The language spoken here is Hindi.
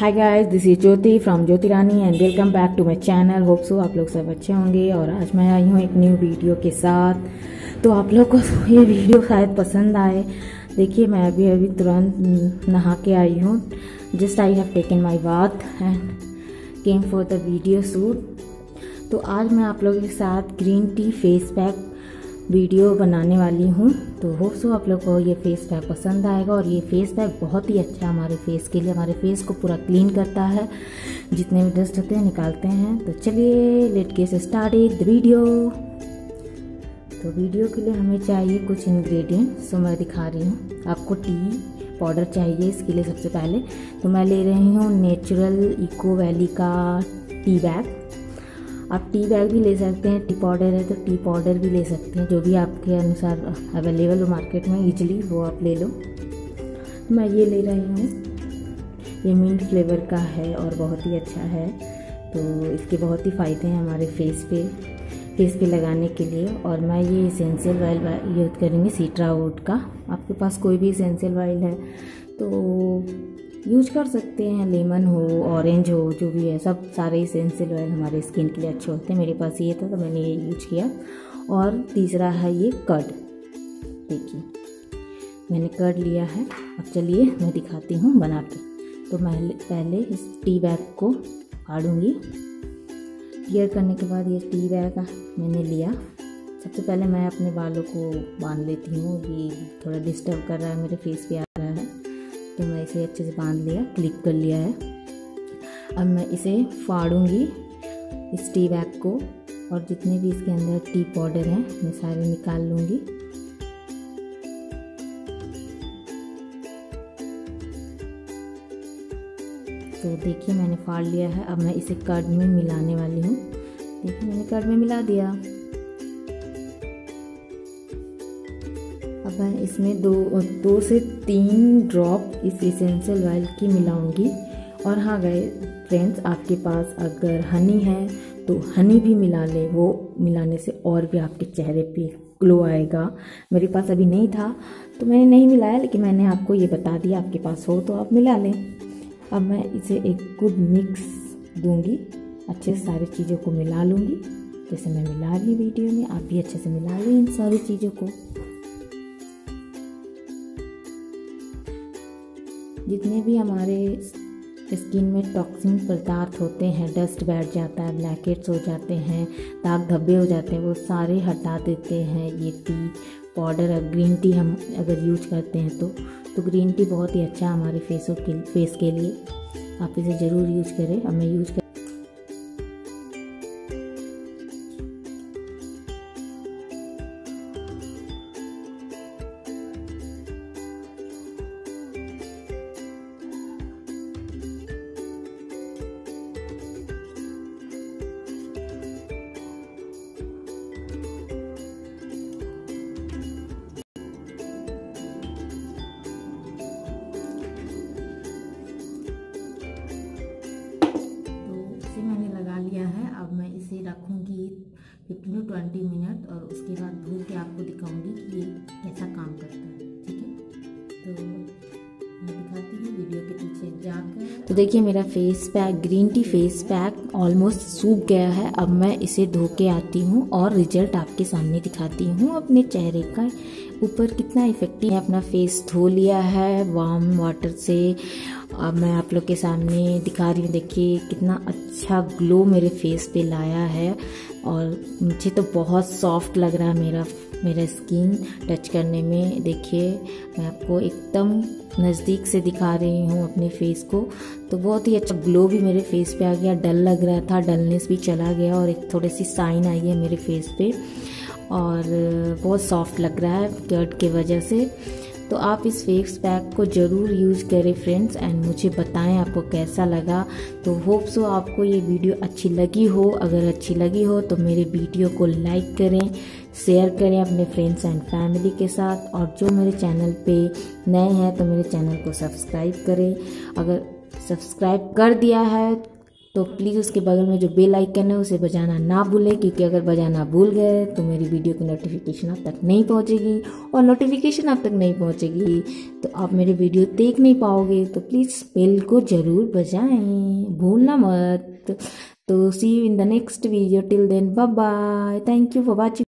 Hi guys, this is Jyoti from Jyoti Rani and welcome back to my channel. Hope so आप लोग सब अच्छे होंगे। और आज मैं आई हूँ एक न्यू वीडियो के साथ। तो आप लोग को ये वीडियो शायद पसंद आए। देखिए, मैं अभी तुरंत नहा के आई हूँ। Just I have taken my bath and came for the video shoot. तो आज मैं आप लोगों के साथ green tea face pack video बनाने वाली हूँ। तो होप सो आप लोग को ये फेस पैक पसंद आएगा। और ये फेस पैक बहुत ही अच्छा है हमारे फेस के लिए। हमारे फेस को पूरा क्लीन करता है, जितने भी डस्ट होते हैं निकालते हैं। तो चलिए let get started the video. तो वीडियो के लिए हमें चाहिए कुछ इंग्रेडिएंट्स, तो मैं दिखा रही हूँ आपको। टी पाउडर चाहिए इसके लिए सबसे पहले। तो मैं ले रही हूँ नेचुरल इको वैली का टी बैग। आप टी बैग भी ले सकते हैं, टी पाउडर है तो टी पाउडर भी ले सकते हैं, जो भी आपके अनुसार अवेलेबल हो मार्केट में इजीली, वो आप ले लो। मैं ये ले रही हूँ, ये मिंट फ्लेवर का है और बहुत ही अच्छा है। तो इसके बहुत ही फ़ायदे हैं हमारे फेस पे लगाने के लिए। और मैं ये एसेंशियल ऑयल यूज़ करेंगे सीट्रा वुड का। आपके पास कोई भी एसेंशियल ऑयल है तो यूज कर सकते हैं, लेमन हो, ऑरेंज हो, जो भी है, सब सारे एसेंशियल ऑयल हमारे स्किन के लिए अच्छे होते हैं। मेरे पास ये था तो मैंने ये यूज किया। और तीसरा है ये कर्ड। देखिए मैंने कर्ड लिया है। अब चलिए मैं दिखाती हूँ बना के। तो मैं पहले इस टी बैग को फाड़ूंगी। क्लियर करने के बाद ये टी बैग मैंने लिया। सबसे पहले मैं अपने बालों को बांध लेती हूँ। ये थोड़ा डिस्टर्ब कर रहा है, मेरे फेस पे आ रहा है, तो मैं इसे अच्छे से बांध लिया, क्लिप कर लिया है। अब मैं इसे फाड़ूंगी इस टी बैग को, और जितने भी इसके अंदर टी पाउडर हैं मैं सारे निकाल लूँगी। तो देखिए मैंने फाड़ लिया है। अब मैं इसे कर्ड में मिलाने वाली हूँ। देखिए मैंने कर्ड में मिला दिया। अब मैं इसमें दो से 3 ड्रॉप इस एसेंशियल ऑयल की मिलाऊंगी। और हाँ गाइस फ्रेंड्स, आपके पास अगर हनी है तो हनी भी मिला ले। वो मिलाने से और भी आपके चेहरे पे ग्लो आएगा। मेरे पास अभी नहीं था तो मैंने नहीं मिलाया, लेकिन मैंने आपको ये बता दिया, आपके पास हो तो आप मिला लें। अब मैं इसे एक गुड मिक्स दूंगी, अच्छे से सारी चीज़ों को मिला लूँगी। जैसे मैं मिला रही वीडियो में, आप भी अच्छे से मिला लें इन सारी चीज़ों को। जितने भी हमारे स्किन में टॉक्सिन पदार्थ होते हैं, डस्ट बैठ जाता है, ब्लैकहेड्स हो जाते हैं, दाग धब्बे हो जाते हैं, वो सारे हटा देते हैं ये टी पाउडर। ग्रीन टी हम अगर यूज करते हैं तो ग्रीन टी बहुत ही अच्छा है हमारे फेस के लिए। आप इसे ज़रूर यूज करें। अब मैं यूज अब मैं इसे रखूँगी 15 to 20 मिनट, और उसके बाद धो के आपको दिखाऊंगी कि ये कैसा काम करता है। ठीक है, तो मैं दिखाती हूँ वीडियो के पीछे जाकर। तो देखिए मेरा face pack, green tea face pack almost सूख गया है। अब मैं इसे धो के आती हूँ और रिजल्ट आपके सामने दिखाती हूँ अपने चेहरे का ऊपर कितना इफेक्टिव है। अपना फेस धो लिया है वार्म वाटर से। अब मैं आप लोग के सामने दिखा रही हूँ। देखिए कितना अच्छा ग्लो मेरे फेस पे लाया है, और मुझे तो बहुत सॉफ्ट लग रहा है मेरा स्किन टच करने में। देखिए मैं आपको एकदम नज़दीक से दिखा रही हूँ अपने फेस को। तो बहुत ही अच्छा ग्लो भी मेरे फेस पे आ गया। डल लग रहा था, डलनेस भी चला गया, और एक थोड़ी सी शाइन आई है मेरे फेस पे, और बहुत सॉफ्ट लग रहा है कर्ड के वजह से। तो आप इस फेस पैक को ज़रूर यूज़ करें फ्रेंड्स, एंड मुझे बताएं आपको कैसा लगा। तो होप सो आपको ये वीडियो अच्छी लगी हो। अगर अच्छी लगी हो तो मेरे वीडियो को लाइक करें, शेयर करें अपने फ्रेंड्स एंड फैमिली के साथ। और जो मेरे चैनल पे नए हैं तो मेरे चैनल को सब्सक्राइब करें। अगर सब्सक्राइब कर दिया है तो प्लीज़ उसके बगल में जो बेल आइकन है उसे बजाना ना भूलें, क्योंकि अगर बजाना भूल गए तो मेरी वीडियो की नोटिफिकेशन आप तक नहीं पहुंचेगी, और नोटिफिकेशन आप तक नहीं पहुंचेगी तो आप मेरे वीडियो देख नहीं पाओगे। तो प्लीज़ बेल को ज़रूर बजाएं, भूलना मत। तो see you in the next video, till then bye bye, thank you for watching.